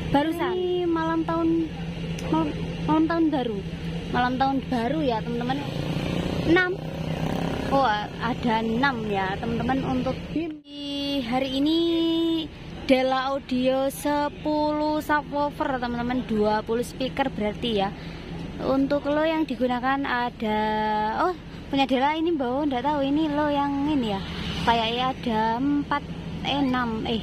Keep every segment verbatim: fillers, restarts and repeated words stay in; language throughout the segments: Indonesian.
Barusan. Ini malam tahun malam, malam tahun baru. Malam tahun baru ya, teman-teman. enam. Oh, ada enam ya, teman-teman, untuk BIM. Di hari ini Della Audio sepuluh subwoofer, teman-teman, dua puluh speaker berarti ya. Untuk lo yang digunakan ada, oh punya Della ini bawa, enggak tahu ini lo yang ini ya. Kayaknya ada empat eh enam eh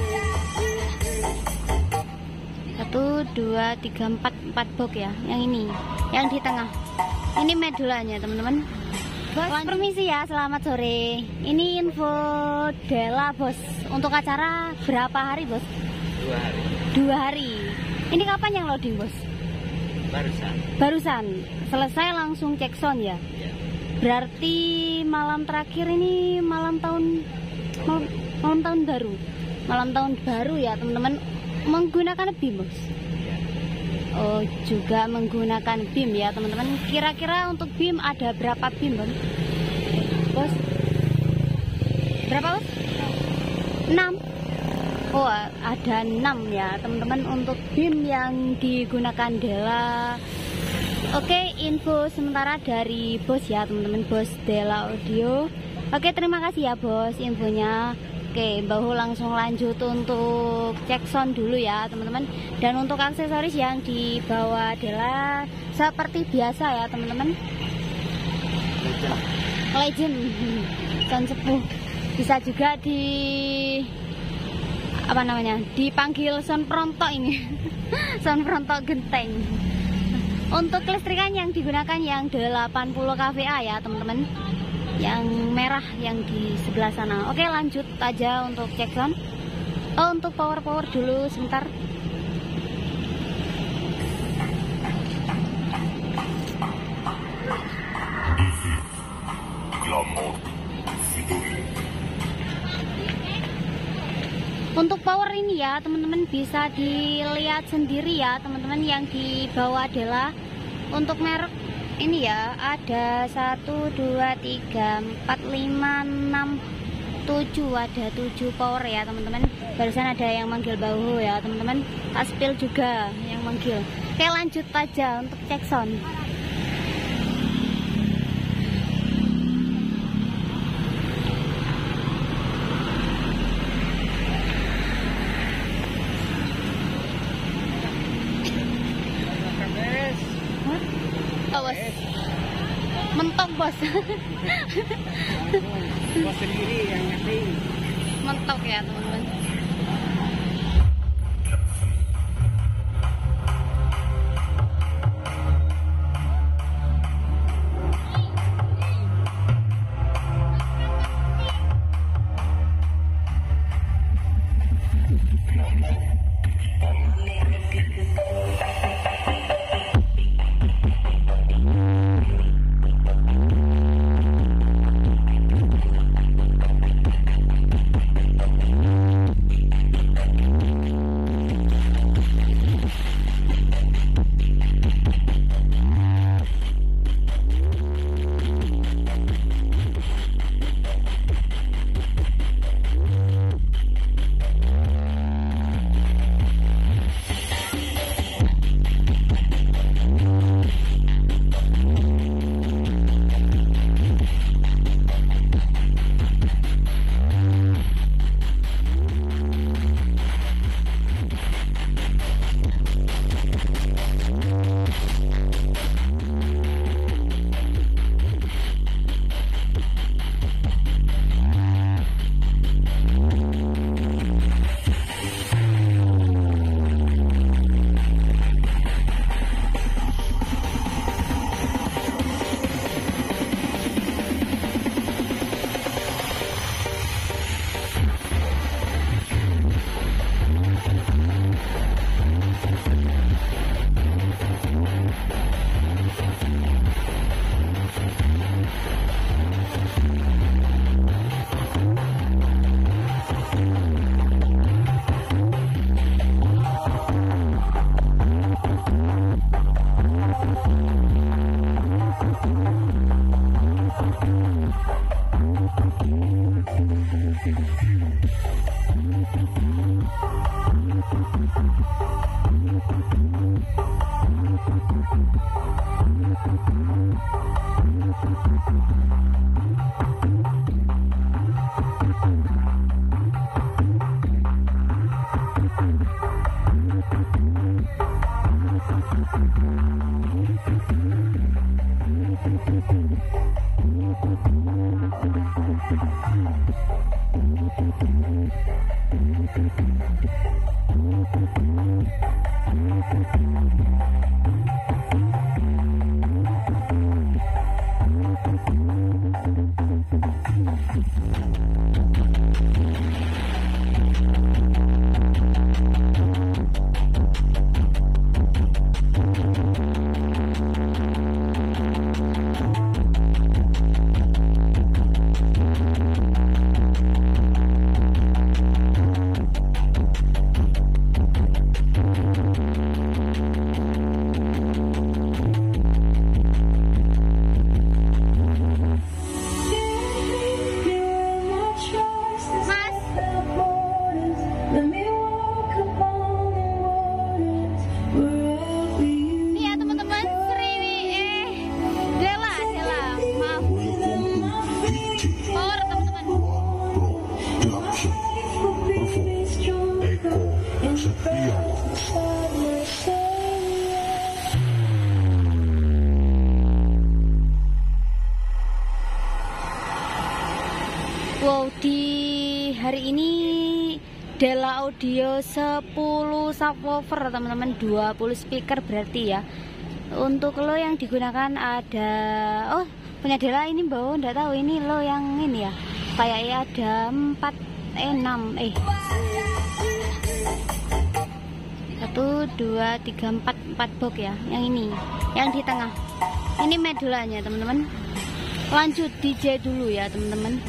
satu dua tiga empat empat box ya, yang ini yang di tengah ini medulanya, teman-teman. Bos, permisi ya, selamat sore. Ini info Della, bos. Untuk acara berapa hari, bos? Dua hari. Dua hari. Ini kapan yang loading, bos? Barusan. Barusan. Selesai langsung cek sound ya? Ya. Berarti malam terakhir ini malam tahun malam, malam tahun baru. Malam tahun baru ya, teman-teman. Menggunakan BIM, bos? Ya. Oh, juga menggunakan BIM ya, teman-teman. Kira-kira untuk BIM ada berapa BIM, bos? Bos? Berapa, bos? enam. Oh, ada enam ya, teman-teman, untuk BIM yang digunakan Della. Oke, info sementara dari bos ya, teman-teman, bos Della Audio. Oke, terima kasih ya, bos, infonya. Oke, bahu langsung lanjut untuk cek sound dulu ya, teman-teman. Dan untuk aksesoris yang dibawa Della seperti biasa ya, teman-teman. Legend. Legend. Sound sepuh. Bisa juga di apa namanya? Dipanggil sound pronto ini. Sound pronto genteng. Untuk kelistrikan yang digunakan yang delapan puluh kVA ya, teman-teman. Yang merah yang di sebelah sana. Oke, lanjut aja untuk cek sound. Oh, untuk power-power dulu sebentar. Untuk power ini ya, teman-teman, bisa dilihat sendiri ya, teman-teman, yang dibawa Della. Untuk merek ini ya, ada satu, dua, tiga, empat, lima, enam, tujuh. Ada tujuh power ya, teman-teman. Barusan ada yang manggil bahu ya, teman-teman. Aspil juga yang manggil. Oke, lanjut aja untuk cek sound. Bos, mentok, bos. Bos sendiri yang ngeting. Mentok ya, teman-teman. Thank you. Wow, di hari ini Della Audio sepuluh subwoofer teman-teman, dua puluh speaker berarti ya. Untuk lo yang digunakan ada, oh punya Della ini bawah, nggak tahu ini lo yang ini ya, kayaknya ada empat eh enam eh satu dua tiga empat empat box ya, yang ini yang di tengah ini medulanya teman-teman. Lanjut D J dulu ya teman-teman.